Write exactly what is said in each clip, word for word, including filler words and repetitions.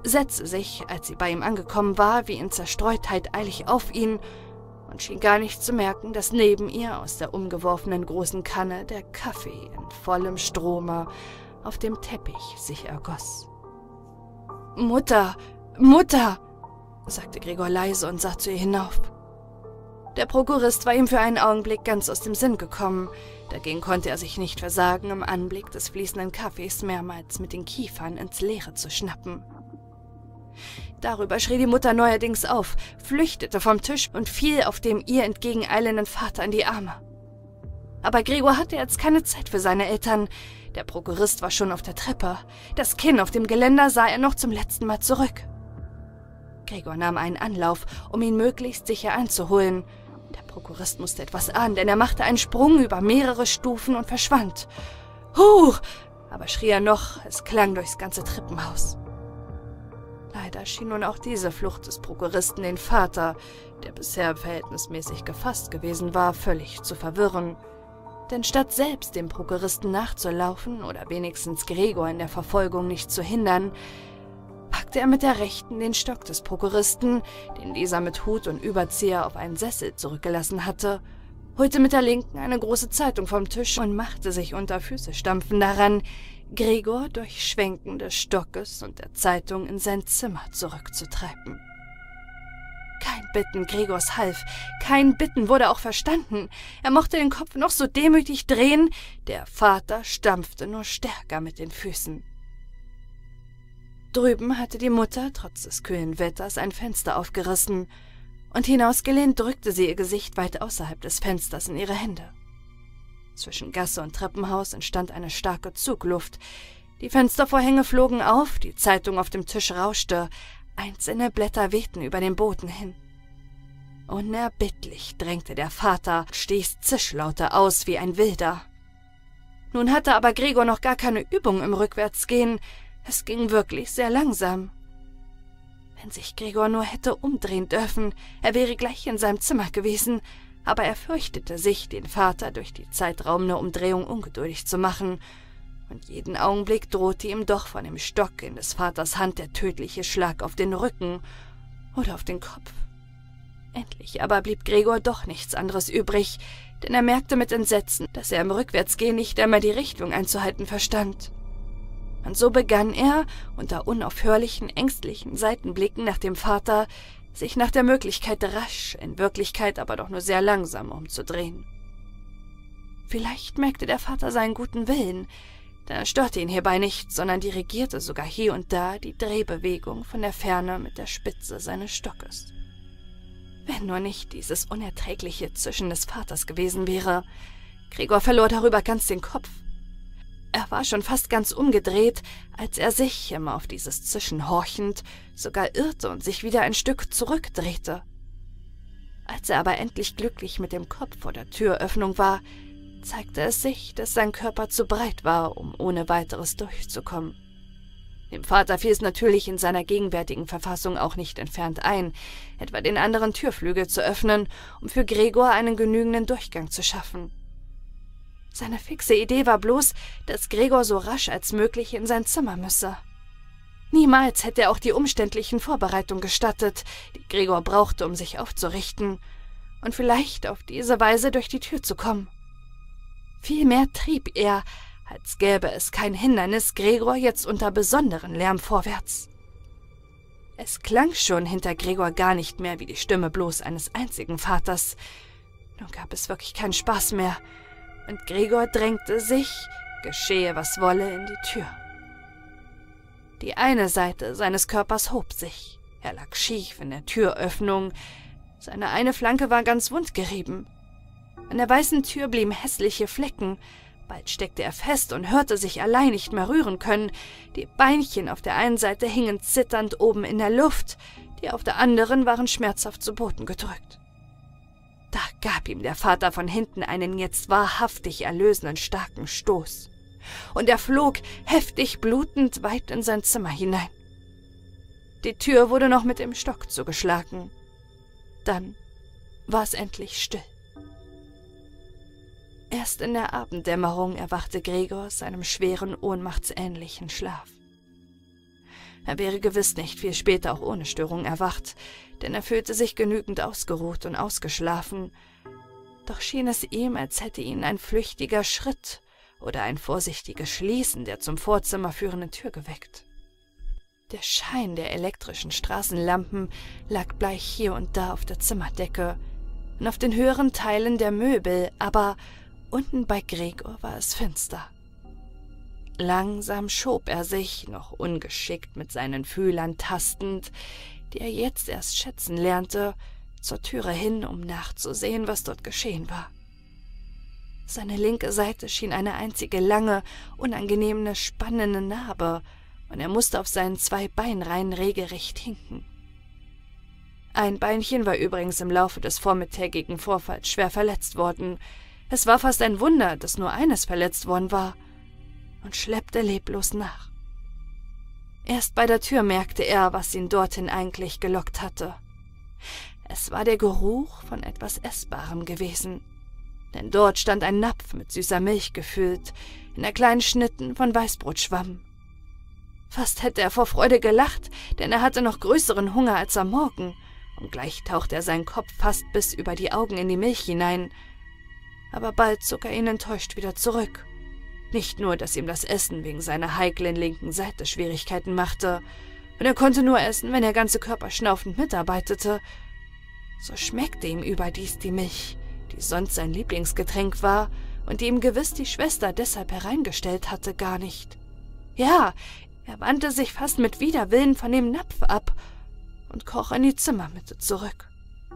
setzte sich, als sie bei ihm angekommen war, wie in Zerstreutheit eilig auf ihn und schien gar nicht zu merken, dass neben ihr aus der umgeworfenen großen Kanne der Kaffee in vollem Strome auf dem Teppich sich ergoss. »Mutter, Mutter«, sagte Gregor leise und sah zu ihr hinauf. Der Prokurist war ihm für einen Augenblick ganz aus dem Sinn gekommen. Dagegen konnte er sich nicht versagen, im Anblick des fließenden Kaffees mehrmals mit den Kiefern ins Leere zu schnappen. Darüber schrie die Mutter neuerdings auf, flüchtete vom Tisch und fiel auf dem ihr entgegeneilenden Vater in die Arme. Aber Gregor hatte jetzt keine Zeit für seine Eltern. Der Prokurist war schon auf der Treppe. Das Kinn auf dem Geländer sah er noch zum letzten Mal zurück. Gregor nahm einen Anlauf, um ihn möglichst sicher einzuholen. Der Prokurist musste etwas ahnen, denn er machte einen Sprung über mehrere Stufen und verschwand. »Huh!« aber schrie er noch, es klang durchs ganze Treppenhaus. Leider schien nun auch diese Flucht des Prokuristen den Vater, der bisher verhältnismäßig gefasst gewesen war, völlig zu verwirren. Denn statt selbst dem Prokuristen nachzulaufen oder wenigstens Gregor in der Verfolgung nicht zu hindern, packte er mit der rechten den Stock des Prokuristen, den dieser mit Hut und Überzieher auf einen Sessel zurückgelassen hatte, holte mit der linken eine große Zeitung vom Tisch und machte sich unter Füße stampfen daran, Gregor durch Schwenken des Stockes und der Zeitung in sein Zimmer zurückzutreiben. Kein Bitten Gregors half, kein Bitten wurde auch verstanden. Er mochte den Kopf noch so demütig drehen, der Vater stampfte nur stärker mit den Füßen. Drüben hatte die Mutter, trotz des kühlen Wetters, ein Fenster aufgerissen, und hinausgelehnt drückte sie ihr Gesicht weit außerhalb des Fensters in ihre Hände. Zwischen Gasse und Treppenhaus entstand eine starke Zugluft. Die Fenstervorhänge flogen auf, die Zeitung auf dem Tisch rauschte, einzelne Blätter wehten über den Boden hin. Unerbittlich drängte der Vater, stieß Zischlaute aus wie ein Wilder. Nun hatte aber Gregor noch gar keine Übung im Rückwärtsgehen. Es ging wirklich sehr langsam. Wenn sich Gregor nur hätte umdrehen dürfen, er wäre gleich in seinem Zimmer gewesen, aber er fürchtete sich, den Vater durch die zeitraubende Umdrehung ungeduldig zu machen, und jeden Augenblick drohte ihm doch von dem Stock in des Vaters Hand der tödliche Schlag auf den Rücken oder auf den Kopf. Endlich aber blieb Gregor doch nichts anderes übrig, denn er merkte mit Entsetzen, dass er im Rückwärtsgehen nicht einmal die Richtung einzuhalten verstand. Und so begann er, unter unaufhörlichen, ängstlichen Seitenblicken nach dem Vater, sich nach der Möglichkeit rasch, in Wirklichkeit aber doch nur sehr langsam umzudrehen. Vielleicht merkte der Vater seinen guten Willen, denn er störte ihn hierbei nicht, sondern dirigierte sogar hier und da die Drehbewegung von der Ferne mit der Spitze seines Stockes. Wenn nur nicht dieses unerträgliche Zischen des Vaters gewesen wäre. Gregor verlor darüber ganz den Kopf. Er war schon fast ganz umgedreht, als er sich, immer auf dieses Zischen horchend, sogar irrte und sich wieder ein Stück zurückdrehte. Als er aber endlich glücklich mit dem Kopf vor der Türöffnung war, zeigte es sich, dass sein Körper zu breit war, um ohne weiteres durchzukommen. Dem Vater fiel es natürlich in seiner gegenwärtigen Verfassung auch nicht entfernt ein, etwa den anderen Türflügel zu öffnen, um für Gregor einen genügenden Durchgang zu schaffen. Seine fixe Idee war bloß, dass Gregor so rasch als möglich in sein Zimmer müsse. Niemals hätte er auch die umständlichen Vorbereitungen gestattet, die Gregor brauchte, um sich aufzurichten, und vielleicht auf diese Weise durch die Tür zu kommen. Vielmehr trieb er, als gäbe es kein Hindernis, Gregor jetzt unter besonderen Lärm vorwärts. Es klang schon hinter Gregor gar nicht mehr wie die Stimme bloß eines einzigen Vaters. Nun gab es wirklich keinen Spaß mehr, und Gregor drängte sich, geschehe was wolle, in die Tür. Die eine Seite seines Körpers hob sich. Er lag schief in der Türöffnung. Seine eine Flanke war ganz wund gerieben. An der weißen Tür blieben hässliche Flecken. Bald steckte er fest und hörte sich allein nicht mehr rühren können. Die Beinchen auf der einen Seite hingen zitternd oben in der Luft, die auf der anderen waren schmerzhaft zu Boden gedrückt. Da gab ihm der Vater von hinten einen jetzt wahrhaftig erlösenden starken Stoß, und er flog, heftig blutend, weit in sein Zimmer hinein. Die Tür wurde noch mit dem Stock zugeschlagen. Dann war es endlich still. Erst in der Abenddämmerung erwachte Gregor aus seinem schweren, ohnmachtsähnlichen Schlaf. Er wäre gewiss nicht viel später auch ohne Störung erwacht, denn er fühlte sich genügend ausgeruht und ausgeschlafen. Doch schien es ihm, als hätte ihn ein flüchtiger Schritt oder ein vorsichtiges Schließen der zum Vorzimmer führenden Tür geweckt. Der Schein der elektrischen Straßenlampen lag bleich hier und da auf der Zimmerdecke und auf den höheren Teilen der Möbel, aber unten bei Gregor war es finster. Langsam schob er sich, noch ungeschickt mit seinen Fühlern tastend, die er jetzt erst schätzen lernte, zur Türe hin, um nachzusehen, was dort geschehen war. Seine linke Seite schien eine einzige lange, unangenehme, spannende Narbe, und er musste auf seinen zwei Beinreihen regelrecht hinken. Ein Beinchen war übrigens im Laufe des vormittägigen Vorfalls schwer verletzt worden. Es war fast ein Wunder, dass nur eines verletzt worden war, und schleppte leblos nach. Erst bei der Tür merkte er, was ihn dorthin eigentlich gelockt hatte. Es war der Geruch von etwas Essbarem gewesen, denn dort stand ein Napf mit süßer Milch gefüllt, in der kleinen Schnitten von Weißbrot schwamm. Fast hätte er vor Freude gelacht, denn er hatte noch größeren Hunger als am Morgen, und gleich tauchte er seinen Kopf fast bis über die Augen in die Milch hinein. Aber bald zog er ihn enttäuscht wieder zurück. Nicht nur, dass ihm das Essen wegen seiner heiklen linken Seite Schwierigkeiten machte, und er konnte nur essen, wenn der ganze Körper schnaufend mitarbeitete, so schmeckte ihm überdies die Milch, die sonst sein Lieblingsgetränk war und die ihm gewiss die Schwester deshalb hereingestellt hatte, gar nicht. Ja, er wandte sich fast mit Widerwillen von dem Napf ab und kroch in die Zimmermitte zurück.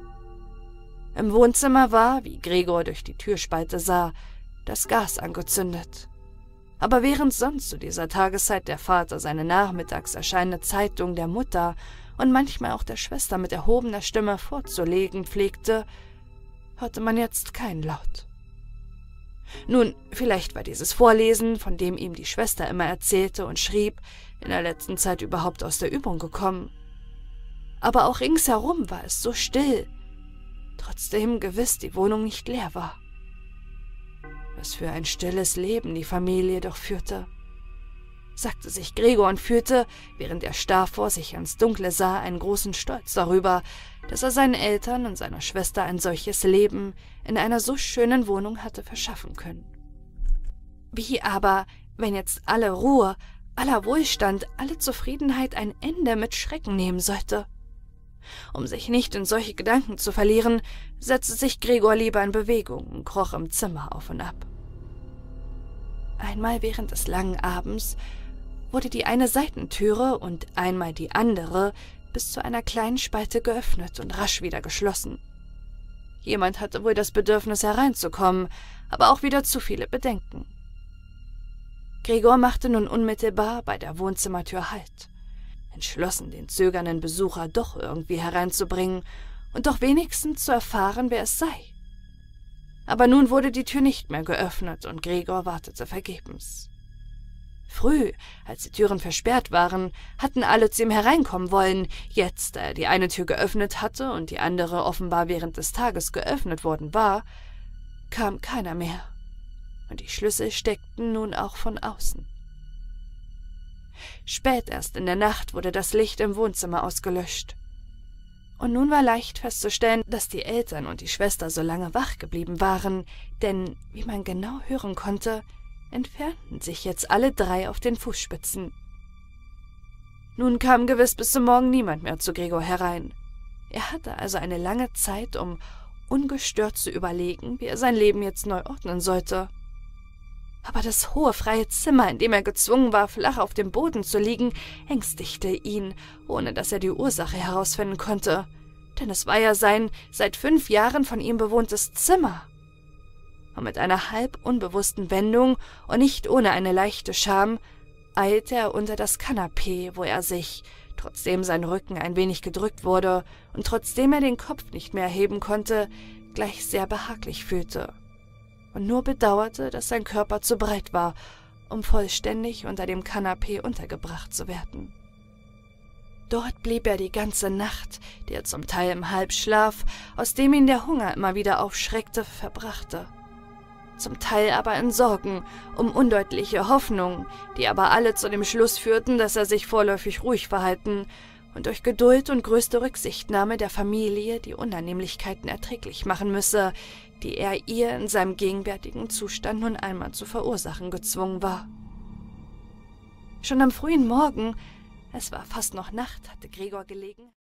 Im Wohnzimmer war, wie Gregor durch die Türspalte sah, das Gas angezündet. Aber während sonst zu dieser Tageszeit der Vater seine nachmittags erscheinende Zeitung der Mutter und manchmal auch der Schwester mit erhobener Stimme vorzulegen pflegte, hörte man jetzt keinen Laut. Nun, vielleicht war dieses Vorlesen, von dem ihm die Schwester immer erzählte und schrieb, in der letzten Zeit überhaupt aus der Übung gekommen. Aber auch ringsherum war es so still, trotzdem gewiss die Wohnung nicht leer war. Was für ein stilles Leben die Familie doch führte, sagte sich Gregor und fühlte, während er starr vor sich ans Dunkle sah, einen großen Stolz darüber, dass er seinen Eltern und seiner Schwester ein solches Leben in einer so schönen Wohnung hatte verschaffen können. Wie aber, wenn jetzt alle Ruhe, aller Wohlstand, alle Zufriedenheit ein Ende mit Schrecken nehmen sollte? Um sich nicht in solche Gedanken zu verlieren, setzte sich Gregor lieber in Bewegung und kroch im Zimmer auf und ab. Einmal während des langen Abends wurde die eine Seitentüre und einmal die andere bis zu einer kleinen Spalte geöffnet und rasch wieder geschlossen. Jemand hatte wohl das Bedürfnis hereinzukommen, aber auch wieder zu viele Bedenken. Gregor machte nun unmittelbar bei der Wohnzimmertür Halt, entschlossen, den zögernden Besucher doch irgendwie hereinzubringen und doch wenigstens zu erfahren, wer es sei. Aber nun wurde die Tür nicht mehr geöffnet und Gregor wartete vergebens. Früh, als die Türen versperrt waren, hatten alle zu ihm hereinkommen wollen. Jetzt, da er die eine Tür geöffnet hatte und die andere offenbar während des Tages geöffnet worden war, kam keiner mehr, und die Schlüssel steckten nun auch von außen. Spät erst in der Nacht wurde das Licht im Wohnzimmer ausgelöscht. Und nun war leicht festzustellen, dass die Eltern und die Schwester so lange wach geblieben waren, denn, wie man genau hören konnte, entfernten sich jetzt alle drei auf den Fußspitzen. Nun kam gewiss bis zum Morgen niemand mehr zu Gregor herein. Er hatte also eine lange Zeit, um ungestört zu überlegen, wie er sein Leben jetzt neu ordnen sollte. Aber das hohe, freie Zimmer, in dem er gezwungen war, flach auf dem Boden zu liegen, ängstigte ihn, ohne dass er die Ursache herausfinden konnte. Denn es war ja sein seit fünf Jahren von ihm bewohntes Zimmer. Und mit einer halb unbewussten Wendung und nicht ohne eine leichte Scham eilte er unter das Kanapee, wo er sich, trotzdem sein Rücken ein wenig gedrückt wurde und trotzdem er den Kopf nicht mehr erheben konnte, gleich sehr behaglich fühlte. Und nur bedauerte, dass sein Körper zu breit war, um vollständig unter dem Kanapee untergebracht zu werden. Dort blieb er die ganze Nacht, die er zum Teil im Halbschlaf, aus dem ihn der Hunger immer wieder aufschreckte, verbrachte. zum Teil aber in Sorgen um undeutliche Hoffnungen, die aber alle zu dem Schluss führten, dass er sich vorläufig ruhig verhalten und durch Geduld und größte Rücksichtnahme der Familie die Unannehmlichkeiten erträglich machen müsse, die er ihr in seinem gegenwärtigen Zustand nun einmal zu verursachen gezwungen war. Schon am frühen Morgen, es war fast noch Nacht, hatte Gregor gelegen.